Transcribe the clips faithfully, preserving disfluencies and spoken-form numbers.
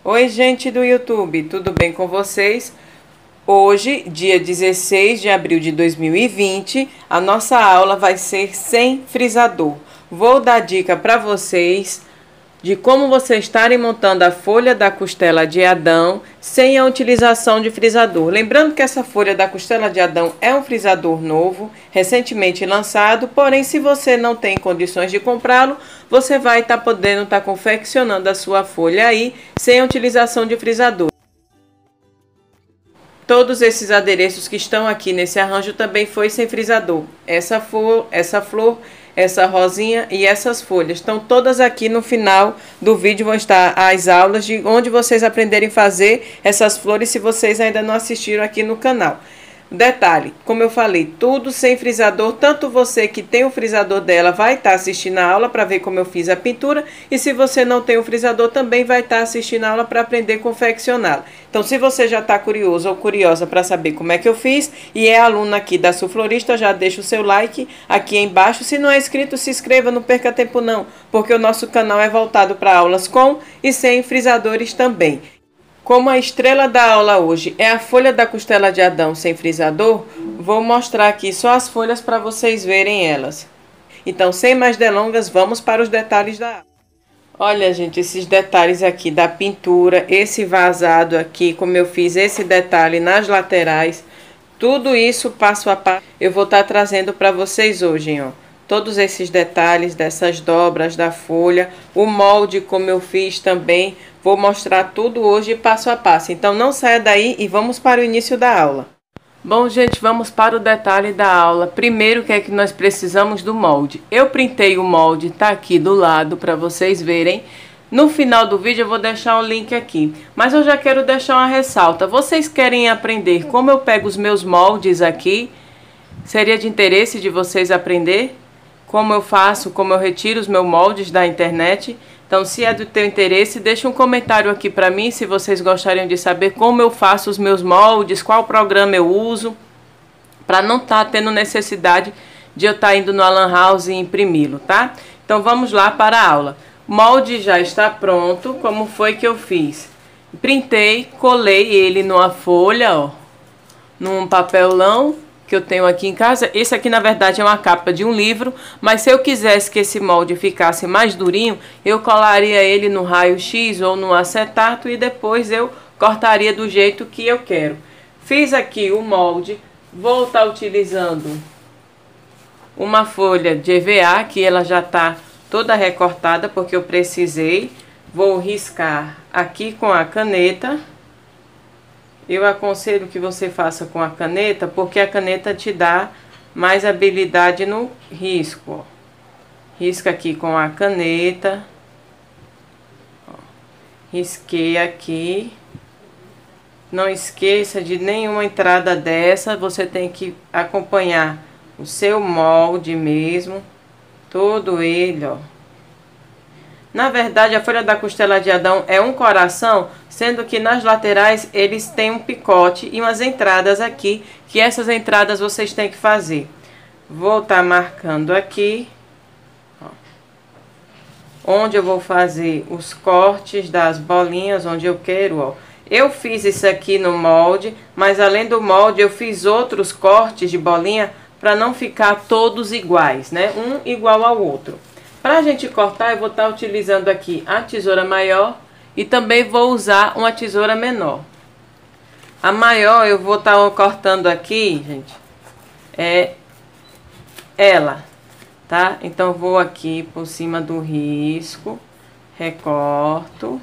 Oi, gente do YouTube, tudo bem com vocês? Hoje, dia dezesseis de abril de dois mil e vinte, a nossa aula vai ser sem frisador. Vou dar dica para vocês de como vocês estarem montando a folha da costela de Adão sem a utilização de frisador. Lembrando que essa folha da costela de Adão é um frisador novo, recentemente lançado, porém se você não tem condições de comprá-lo, você vai estar tá podendo estar tá confeccionando a sua folha aí sem a utilização de frisador. Todos esses adereços que estão aqui nesse arranjo também foi sem frisador. Essa flor, essa flor, essa rosinha e essas folhas estão todas aqui no final do vídeo. Vão estar as aulas de onde vocês aprenderem a fazer essas flores se vocês ainda não assistiram aqui no canal. Detalhe, como eu falei, tudo sem frisador, tanto você que tem o frisador dela vai estar assistindo a aula para ver como eu fiz a pintura, e se você não tem o frisador também vai estar assistindo a aula para aprender a confeccioná-la. Então, se você já está curioso ou curiosa para saber como é que eu fiz e é aluna aqui da Sulflorista, já deixa o seu like aqui embaixo. Se não é inscrito, se inscreva, não perca tempo não, porque o nosso canal é voltado para aulas com e sem frisadores também. Como a estrela da aula hoje é a folha da costela de Adão sem frisador, vou mostrar aqui só as folhas para vocês verem elas. Então, sem mais delongas, vamos para os detalhes da aula. Olha, gente, esses detalhes aqui da pintura, esse vazado aqui, como eu fiz esse detalhe nas laterais, tudo isso passo a passo eu vou estar trazendo para vocês hoje, ó. Todos esses detalhes dessas dobras da folha, o molde como eu fiz também, vou mostrar tudo hoje passo a passo. Então não saia daí e vamos para o início da aula. Bom, gente, vamos para o detalhe da aula. Primeiro, o que é que nós precisamos do molde? Eu printei o molde, tá aqui do lado para vocês verem. No final do vídeo eu vou deixar o link aqui, mas eu já quero deixar uma ressalta. Vocês querem aprender como eu pego os meus moldes aqui? Seria de interesse de vocês aprender como eu faço, como eu retiro os meus moldes da internet? Então, se é do teu interesse, deixa um comentário aqui para mim, se vocês gostariam de saber como eu faço os meus moldes, qual programa eu uso, para não estar tá tendo necessidade de eu estar tá indo no Alan House e imprimi-lo, tá? Então, vamos lá para a aula. O molde já está pronto, como foi que eu fiz? Printei, colei ele numa folha, ó, num papelão que eu tenho aqui em casa. Esse aqui na verdade é uma capa de um livro, mas se eu quisesse que esse molde ficasse mais durinho, eu colaria ele no raio-x ou no acetato e depois eu cortaria do jeito que eu quero. Fiz aqui o molde, vou estar utilizando uma folha de E V A, que ela já está toda recortada porque eu precisei. Vou riscar aqui com a caneta. Eu aconselho que você faça com a caneta, porque a caneta te dá mais habilidade no risco. Ó. Risca aqui com a caneta. Ó. Risquei aqui. Não esqueça de nenhuma entrada dessa, você tem que acompanhar o seu molde mesmo, todo ele, ó. Na verdade, a folha da costela de Adão é um coração, sendo que nas laterais eles têm um picote e umas entradas aqui, que essas entradas vocês têm que fazer. Vou estar marcando aqui, ó, onde eu vou fazer os cortes das bolinhas, onde eu quero, ó. Eu fiz isso aqui no molde, mas além do molde eu fiz outros cortes de bolinha para não ficar todos iguais, né? Um igual ao outro. Para a gente cortar, eu vou estar utilizando aqui a tesoura maior e também vou usar uma tesoura menor. A maior eu vou estar cortando aqui, gente, é ela, tá? Então, vou aqui por cima do risco, recorto.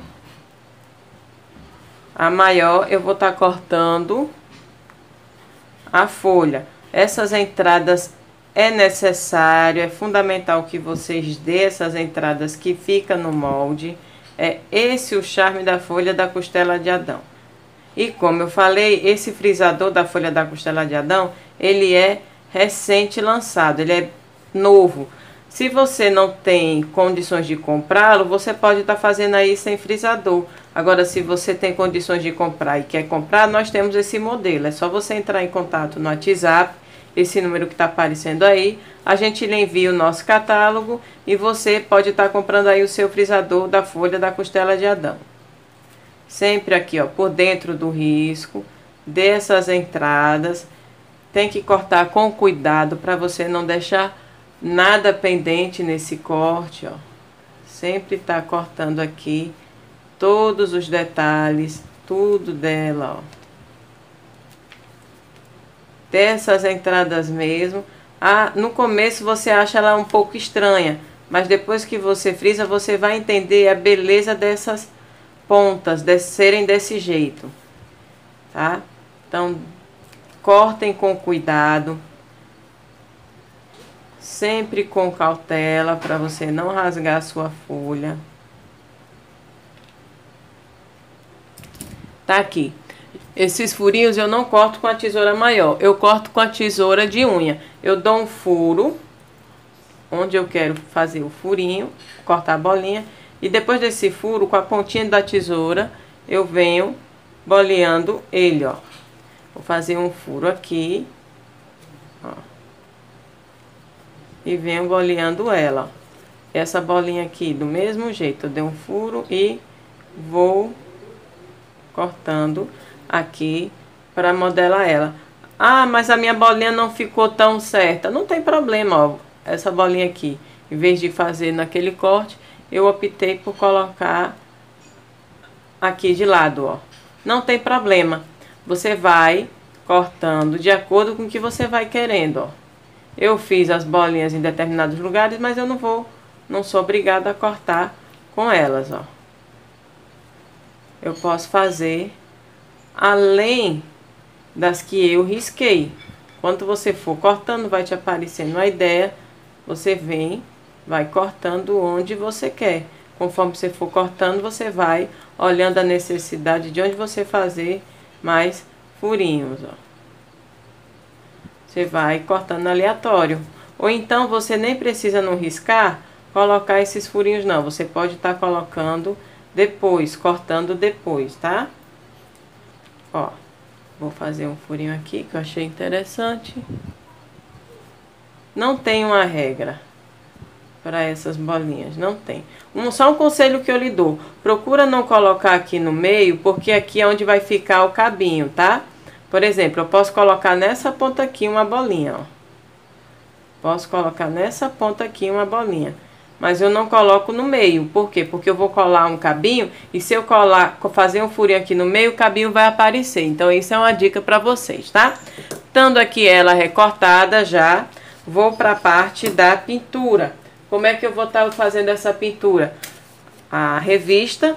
A maior eu vou estar cortando a folha. Essas entradas é necessário, é fundamental que vocês dê essas entradas que fica no molde. É esse o charme da folha da costela de Adão. E como eu falei, esse frisador da folha da costela de Adão, ele é recente lançado, ele é novo. Se você não tem condições de comprá-lo, você pode estar fazendo aí sem frisador. Agora, se você tem condições de comprar e quer comprar, nós temos esse modelo. É só você entrar em contato no WhatsApp, esse número que está aparecendo aí, a gente lhe envia o nosso catálogo e você pode estar comprando aí o seu frisador da folha da costela de Adão. sempre aqui, ó, por dentro do risco, dessas entradas. Tem que cortar com cuidado para você não deixar nada pendente nesse corte, ó. Sempre tá cortando aqui todos os detalhes, tudo dela, ó. Dessas entradas mesmo. Ah, no começo você acha ela um pouco estranha, mas depois que você frisa, você vai entender a beleza dessas pontas, de serem desse jeito, tá? Então, cortem com cuidado, sempre com cautela, para você não rasgar a sua folha. Tá aqui. Esses furinhos eu não corto com a tesoura maior, eu corto com a tesoura de unha. Eu dou um furo, onde eu quero fazer o furinho, cortar a bolinha. E depois desse furo, com a pontinha da tesoura, eu venho boleando ele, ó. Vou fazer um furo aqui, ó. E venho boleando ela, ó. Essa bolinha aqui, do mesmo jeito, eu dei um furo e vou cortando aqui para modelar ela. Ah, mas a minha bolinha não ficou tão certa. Não tem problema, ó. Essa bolinha aqui, em vez de fazer naquele corte, eu optei por colocar aqui de lado, ó. Não tem problema. Você vai cortando de acordo com o que você vai querendo, ó. Eu fiz as bolinhas em determinados lugares, mas eu não vou, não sou obrigada a cortar com elas, ó. Eu posso fazer além das que eu risquei. Quando você for cortando, vai te aparecendo a ideia, você vem, vai cortando onde você quer. Conforme você for cortando, você vai olhando a necessidade de onde você fazer mais furinhos, ó. Você vai cortando aleatório. Ou então, você nem precisa não riscar, colocar esses furinhos não. Você pode estar colocando depois, cortando depois, tá? Ó, vou fazer um furinho aqui que eu achei interessante. Não tem uma regra para essas bolinhas, não tem. Um, só um conselho que eu lhe dou. Procura não colocar aqui no meio, porque aqui é onde vai ficar o cabinho, tá? Por exemplo, eu posso colocar nessa ponta aqui uma bolinha, ó. Posso colocar nessa ponta aqui uma bolinha. Mas eu não coloco no meio. Por quê? Porque eu vou colar um cabinho e se eu colar, fazer um furinho aqui no meio, o cabinho vai aparecer. Então, isso é uma dica para vocês, tá? Estando aqui ela recortada já, vou para a parte da pintura. Como é que eu vou estar fazendo essa pintura? A revista.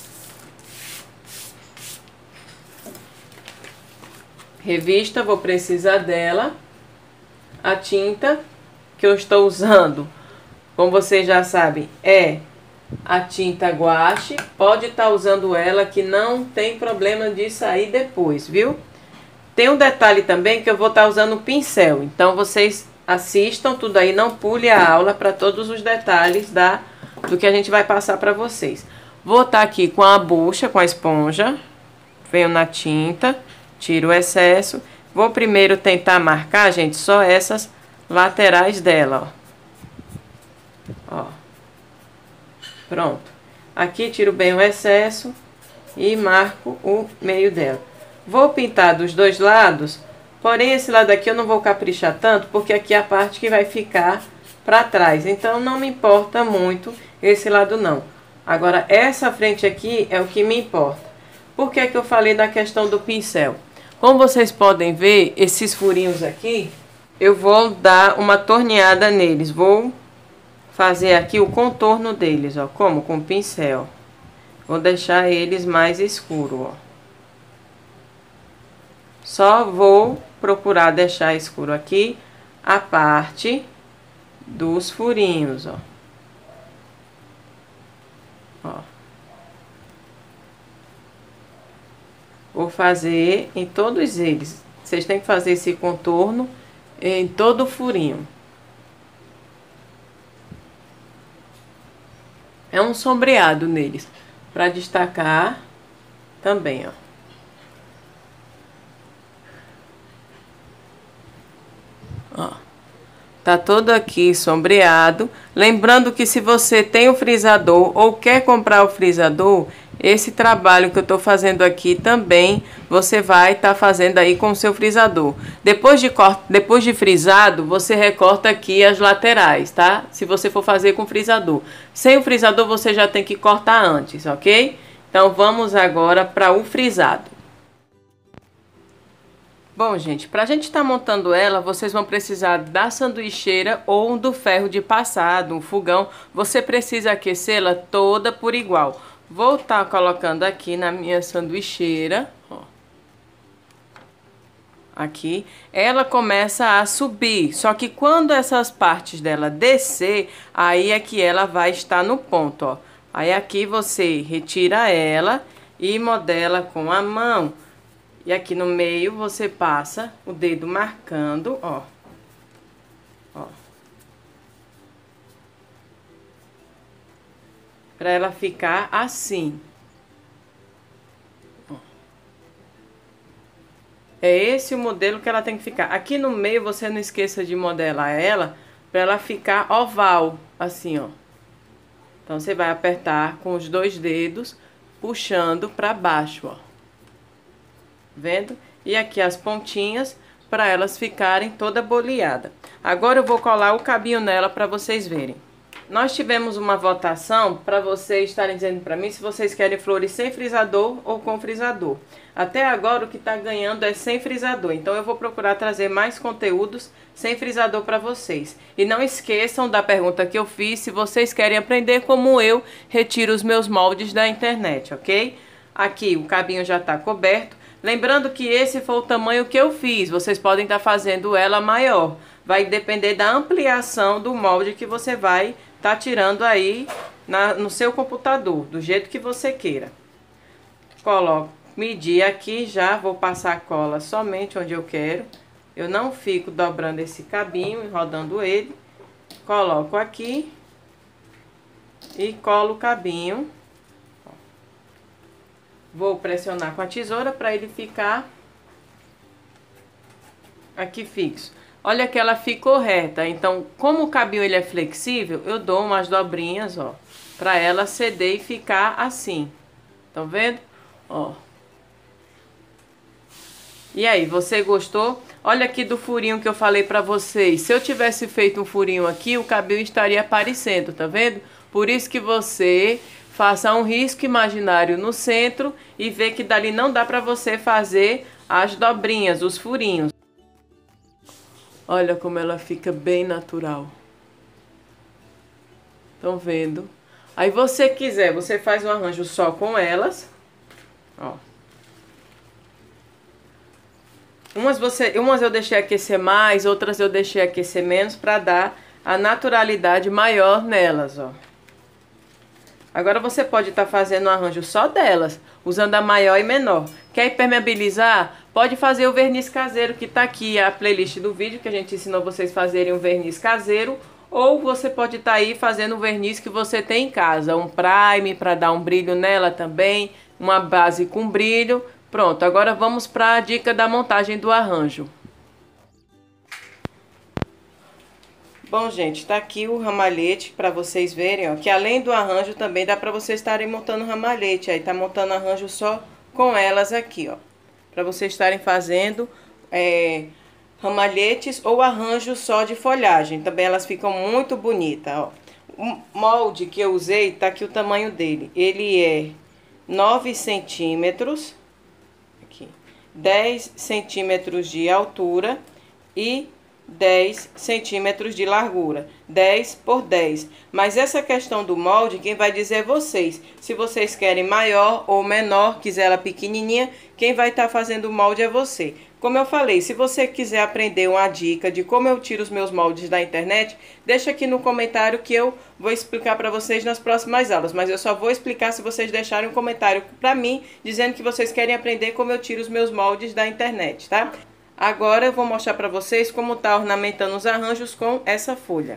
Revista, vou precisar dela. A tinta que eu estou usando, como vocês já sabem, é a tinta guache. Pode estar usando ela, que não tem problema de sair depois, viu? Tem um detalhe também que eu vou estar usando o pincel. Então, vocês assistam tudo aí, não pule a aula para todos os detalhes da, do que a gente vai passar para vocês. Vou estar aqui com a bucha, com a esponja. Venho na tinta, tiro o excesso. Vou primeiro tentar marcar, gente, só essas laterais dela, ó. Ó. Pronto. Aqui tiro bem o excesso e marco o meio dela. Vou pintar dos dois lados, porém esse lado aqui eu não vou caprichar tanto, porque aqui é a parte que vai ficar para trás. Então não me importa muito esse lado não. Agora essa frente aqui é o que me importa. Por que que eu falei da questão do pincel? Como vocês podem ver, esses furinhos aqui, eu vou dar uma torneada neles. Vou fazer aqui o contorno deles, ó, como? Com o pincel. Vou deixar eles mais escuros, ó. Só vou procurar deixar escuro aqui a parte dos furinhos, ó. Ó. Vou fazer em todos eles. Vocês têm que fazer esse contorno em todo o furinho. É um sombreado neles, para destacar também, ó. Ó. Tá todo aqui sombreado. Lembrando que se você tem o frisador ou quer comprar o frisador, esse trabalho que eu tô fazendo aqui também você vai estar tá fazendo aí com o seu frisador. Depois de, cort... Depois de frisado, você recorta aqui as laterais, tá? Se você for fazer com frisador. Sem o frisador, você já tem que cortar antes, ok? Então, vamos agora para o frisado. Bom, gente, para a gente estar tá montando ela, vocês vão precisar da sanduicheira ou do ferro de passado, um fogão. Você precisa aquecê-la toda por igual. Vou estar tá colocando aqui na minha sanduicheira, ó. Aqui, ela começa a subir, só que quando essas partes dela descer, aí é que ela vai estar no ponto, ó. Aí aqui você retira ela e modela com a mão. E aqui no meio você passa o dedo marcando, ó. Ó. Pra ela ficar assim. Ó. É esse o modelo que ela tem que ficar. Aqui no meio você não esqueça de modelar ela pra ela ficar oval, assim, ó. Então você vai apertar com os dois dedos, puxando pra baixo, ó. Vendo? E aqui as pontinhas para elas ficarem toda boleada. Agora eu vou colar o cabinho nela para vocês verem. Nós tivemos uma votação para vocês estarem dizendo para mim se vocês querem flores sem frisador ou com frisador. Até agora o que está ganhando é sem frisador, então eu vou procurar trazer mais conteúdos sem frisador para vocês. E não esqueçam da pergunta que eu fiz, se vocês querem aprender como eu retiro os meus moldes da internet, ok? Aqui o cabinho já está coberto. Lembrando que esse foi o tamanho que eu fiz, vocês podem estar fazendo ela maior. Vai depender da ampliação do molde que você vai estar tirando aí na, no seu computador, do jeito que você queira. Coloco, medir aqui já, vou passar a cola somente onde eu quero. Eu não fico dobrando esse cabinho e rodando ele. Coloco aqui e colo o cabinho. Vou pressionar com a tesoura para ele ficar aqui fixo. Olha que ela ficou reta. Então, como o cabinho ele é flexível, eu dou umas dobrinhas, ó, para ela ceder e ficar assim. Estão vendo? Ó. E aí, você gostou? Olha aqui do furinho que eu falei para vocês. Se eu tivesse feito um furinho aqui, o cabinho estaria aparecendo, tá vendo? Por isso que você faça um risco imaginário no centro e vê que dali não dá para você fazer as dobrinhas, os furinhos. Olha como ela fica bem natural. Estão vendo? Aí você quiser, você faz um arranjo só com elas. Ó. Umas, você, umas eu deixei aquecer mais, outras eu deixei aquecer menos para dar a naturalidade maior nelas, ó. Agora você pode estar tá fazendo um arranjo só delas, usando a maior e menor. Quer impermeabilizar? Pode fazer o verniz caseiro que está aqui, a playlist do vídeo que a gente ensinou vocês fazerem um verniz caseiro. Ou você pode estar tá aí fazendo o verniz que você tem em casa, um prime para dar um brilho nela também, uma base com brilho. Pronto, agora vamos para a dica da montagem do arranjo. Bom, gente, tá aqui o ramalhete para vocês verem, ó, que além do arranjo também dá para vocês estarem montando ramalhete. Aí tá montando arranjo só com elas aqui, ó, para vocês estarem fazendo é, ramalhetes ou arranjo só de folhagem. Também elas ficam muito bonitas, ó. O molde que eu usei, tá aqui o tamanho dele. Ele é nove centímetros, aqui, dez centímetros de altura e dez centímetros de largura, dez por dez. Mas essa questão do molde, quem vai dizer é vocês. Se vocês querem maior ou menor, quiser ela pequenininha, quem vai estar fazendo o molde é você. Como eu falei, se você quiser aprender uma dica de como eu tiro os meus moldes da internet, deixa aqui no comentário que eu vou explicar para vocês nas próximas aulas. Mas eu só vou explicar se vocês deixarem um comentário para mim, dizendo que vocês querem aprender como eu tiro os meus moldes da internet, tá? Agora eu vou mostrar para vocês como tá ornamentando os arranjos com essa folha.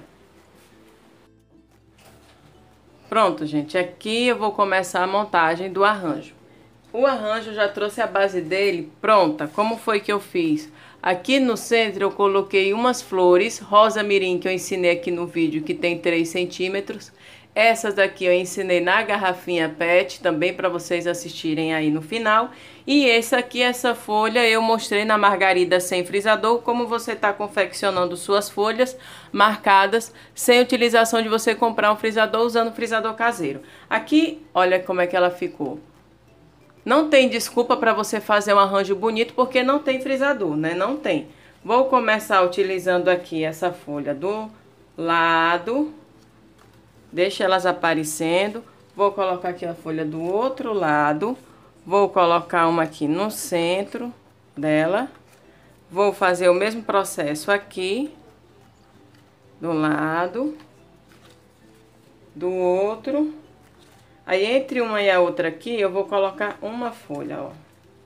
Pronto, gente, aqui eu vou começar a montagem do arranjo. O arranjo já trouxe a base dele pronta. Como foi que eu fiz? Aqui no centro eu coloquei umas flores rosa mirim que eu ensinei aqui no vídeo, que tem três centímetros. Essas daqui eu ensinei na garrafinha pet, também para vocês assistirem aí no final. E esse aqui, essa folha, eu mostrei na margarida sem frisador, como você está confeccionando suas folhas marcadas, sem utilização de você comprar um frisador, usando frisador caseiro. Aqui, olha como é que ela ficou. Não tem desculpa para você fazer um arranjo bonito, porque não tem frisador, né? Não tem. Vou começar utilizando aqui essa folha do lado. Deixa elas aparecendo. Vou colocar aqui a folha do outro lado. Vou colocar uma aqui no centro dela. Vou fazer o mesmo processo aqui. Do lado. Do outro. Aí, entre uma e a outra aqui, eu vou colocar uma folha, ó.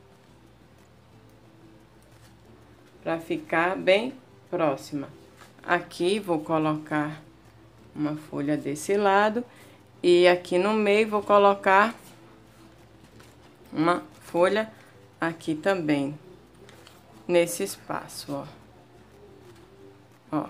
Pra ficar bem próxima. Aqui, vou colocar uma folha desse lado. E aqui no meio, vou colocar uma folha aqui também. Nesse espaço, ó. Ó.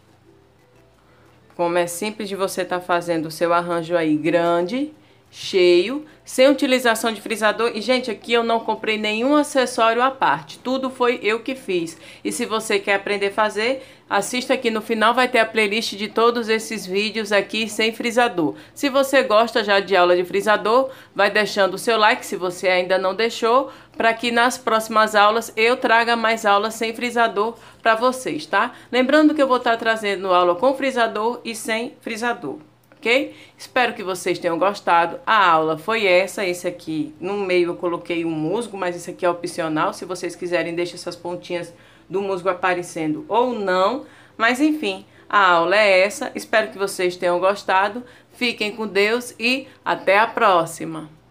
Como é simples de você estar fazendo o seu arranjo aí grande, cheio, sem utilização de frisador. E, gente, aqui eu não comprei nenhum acessório à parte. Tudo foi eu que fiz. E se você quer aprender a fazer, assista aqui no final, vai ter a playlist de todos esses vídeos aqui sem frisador. Se você gosta já de aula de frisador, vai deixando o seu like, se você ainda não deixou, para que nas próximas aulas eu traga mais aulas sem frisador para vocês, tá? Lembrando que eu vou estar trazendo aula com frisador e sem frisador. Ok? Espero que vocês tenham gostado. A aula foi essa. Esse aqui, no meio eu coloquei um musgo, mas esse aqui é opcional. Se vocês quiserem, deixe essas pontinhas do musgo aparecendo ou não. Mas enfim, a aula é essa. Espero que vocês tenham gostado. Fiquem com Deus e até a próxima.